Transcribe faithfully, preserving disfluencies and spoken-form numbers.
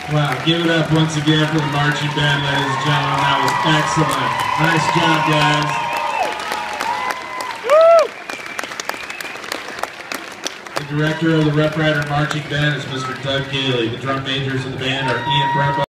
Wow, give it up once again for the marching band, ladies and gentlemen. That was excellent. Nice job, guys. Woo! The director of the Rough Rider Marching Band is Mister Doug Gailey. The drum majors of the band are Ian Brumbaugh.